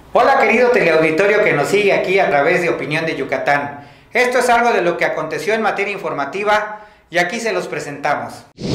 Hola querido teleauditorio que nos sigue aquí a través de Opinión de Yucatán. Esto es algo de lo que aconteció en materia informativa y aquí se los presentamos.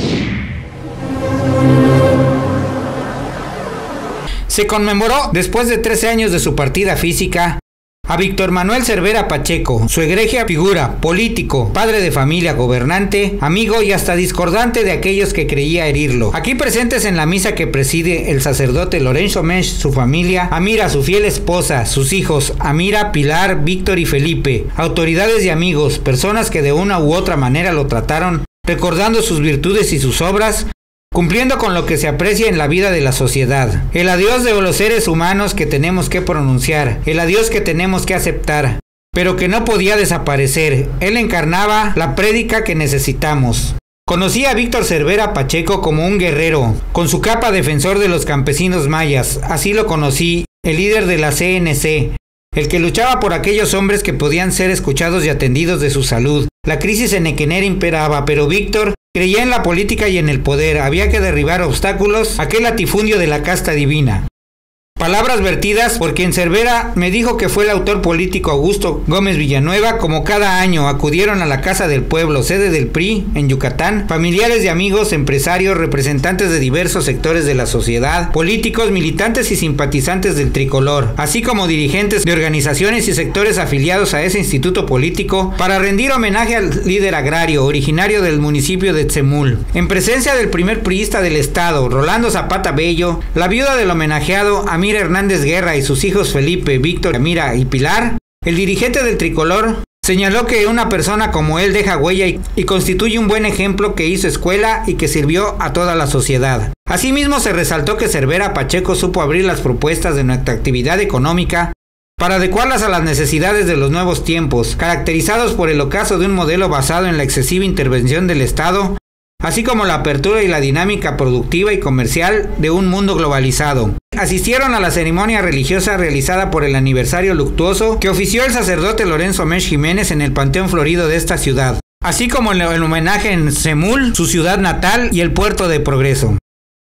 Se conmemoró, después de 13 años de su partida física, a Víctor Manuel Cervera Pacheco, su egregia figura, político, padre de familia, gobernante, amigo y hasta discordante de aquellos que creía herirlo. Aquí presentes en la misa que preside el sacerdote Lorenzo Mench, su familia, Amira, su fiel esposa, sus hijos, Amira, Pilar, Víctor y Felipe, autoridades y amigos, personas que de una u otra manera lo trataron, recordando sus virtudes y sus obras, cumpliendo con lo que se aprecia en la vida de la sociedad. El adiós de los seres humanos que tenemos que pronunciar, el adiós que tenemos que aceptar, pero que no podía desaparecer. Él encarnaba la prédica que necesitamos. Conocí a Víctor Cervera Pacheco como un guerrero, con su capa defensor de los campesinos mayas. Así lo conocí, el líder de la CNC, el que luchaba por aquellos hombres que podían ser escuchados y atendidos de su salud. La crisis enequenera imperaba, pero Víctor creía en la política y en el poder. Había que derribar obstáculos, aquel latifundio de la casta divina. Palabras vertidas por quien Cervera me dijo que fue el autor político Augusto Gómez Villanueva. Como cada año acudieron a la Casa del Pueblo, sede del PRI en Yucatán, familiares y amigos, empresarios, representantes de diversos sectores de la sociedad, políticos, militantes y simpatizantes del tricolor, así como dirigentes de organizaciones y sectores afiliados a ese instituto político, para rendir homenaje al líder agrario, originario del municipio de Tzemul. En presencia del primer priista del estado, Rolando Zapata Bello, la viuda del homenajeado, Amira Hernández Guerra, y sus hijos Felipe, Víctor, Amira y Pilar, el dirigente del tricolor señaló que una persona como él deja huella y constituye un buen ejemplo, que hizo escuela y que sirvió a toda la sociedad. Asimismo, se resaltó que Cervera Pacheco supo abrir las propuestas de nuestra actividad económica para adecuarlas a las necesidades de los nuevos tiempos, caracterizados por el ocaso de un modelo basado en la excesiva intervención del Estado, así como la apertura y la dinámica productiva y comercial de un mundo globalizado. Asistieron a la ceremonia religiosa realizada por el aniversario luctuoso que ofició el sacerdote Lorenzo Mench Jiménez en el Panteón Florido de esta ciudad, así como el homenaje en Tzemul, su ciudad natal, y el puerto de Progreso.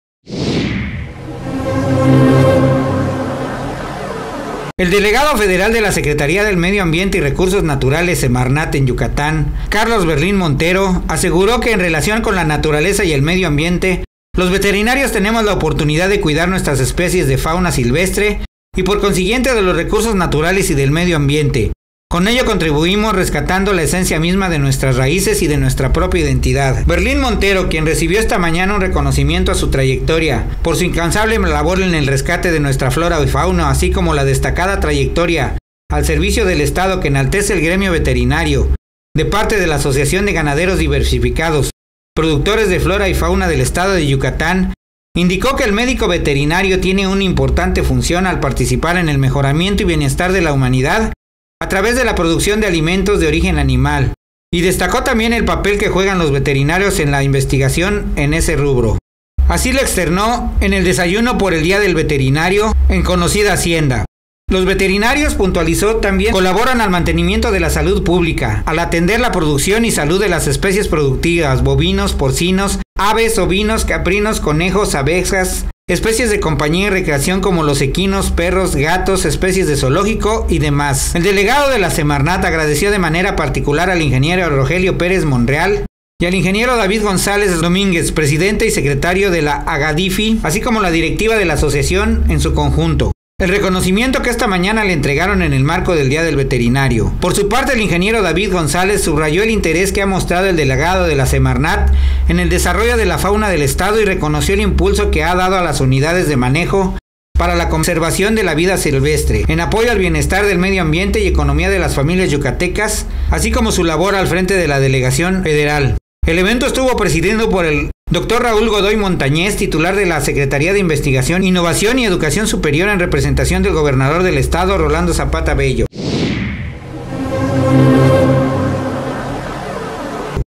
El delegado federal de la Secretaría del Medio Ambiente y Recursos Naturales, Semarnat, en Yucatán, Carlos Berlín Montero, aseguró que en relación con la naturaleza y el medio ambiente, los veterinarios tenemos la oportunidad de cuidar nuestras especies de fauna silvestre y por consiguiente de los recursos naturales y del medio ambiente. Con ello contribuimos rescatando la esencia misma de nuestras raíces y de nuestra propia identidad. Berlín Montero, quien recibió esta mañana un reconocimiento a su trayectoria por su incansable labor en el rescate de nuestra flora y fauna, así como la destacada trayectoria al servicio del Estado que enaltece el gremio veterinario, de parte de la Asociación de Ganaderos Diversificados, productores de flora y fauna del Estado de Yucatán, indicó que el médico veterinario tiene una importante función al participar en el mejoramiento y bienestar de la humanidad a través de la producción de alimentos de origen animal, y destacó también el papel que juegan los veterinarios en la investigación en ese rubro. Así lo externó en el desayuno por el Día del Veterinario en conocida hacienda. Los veterinarios, puntualizó, también colaboran al mantenimiento de la salud pública, al atender la producción y salud de las especies productivas, bovinos, porcinos, aves, ovinos, caprinos, conejos, abejas, especies de compañía y recreación como los equinos, perros, gatos, especies de zoológico y demás. El delegado de la Semarnat agradeció de manera particular al ingeniero Rogelio Pérez Monreal y al ingeniero David González Domínguez, presidente y secretario de la Agadifi, así como la directiva de la asociación en su conjunto. El reconocimiento que esta mañana le entregaron en el marco del Día del Veterinario. Por su parte, el ingeniero David González subrayó el interés que ha mostrado el delegado de la Semarnat en el desarrollo de la fauna del Estado y reconoció el impulso que ha dado a las unidades de manejo para la conservación de la vida silvestre, en apoyo al bienestar del medio ambiente y economía de las familias yucatecas, así como su labor al frente de la delegación federal. El evento estuvo presidido por el Dr. Raúl Godoy Montañez, titular de la Secretaría de Investigación, Innovación y Educación Superior, en representación del gobernador del estado, Rolando Zapata Bello.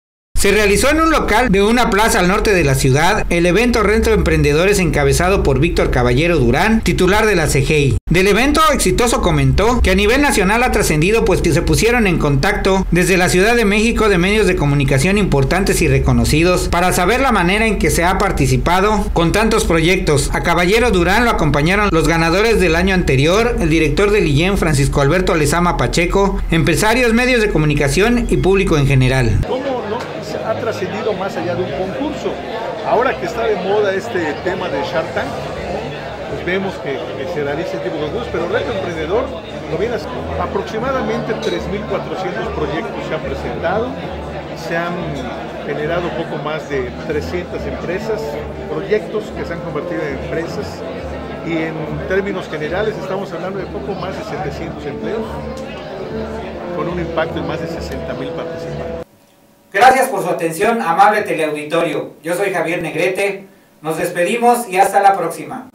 Se realizó en un local de una plaza al norte de la ciudad el evento Reto Emprendedores encabezado por Víctor Caballero Durán, titular de la CGI. Del evento exitoso comentó que a nivel nacional ha trascendido pues que se pusieron en contacto desde la Ciudad de México de medios de comunicación importantes y reconocidos para saber la manera en que se ha participado con tantos proyectos. A Caballero Durán lo acompañaron los ganadores del año anterior, el director del IEM Francisco Alberto Lezama Pacheco, empresarios, medios de comunicación y público en general. ¿Cómo no ha trascendido más allá de un concurso? Ahora que está de moda este tema de Shark Tank, pues vemos que se realiza este tipo de concursos, pero Reto Emprendedor, lo vienes, aproximadamente 3.400 proyectos se han presentado, se han generado poco más de 300 empresas, proyectos que se han convertido en empresas, y en términos generales estamos hablando de poco más de 700 empleos, con un impacto en más de 60,000 participantes. Gracias por su atención, amable teleauditorio. Yo soy Javier Negrete. Nos despedimos y hasta la próxima.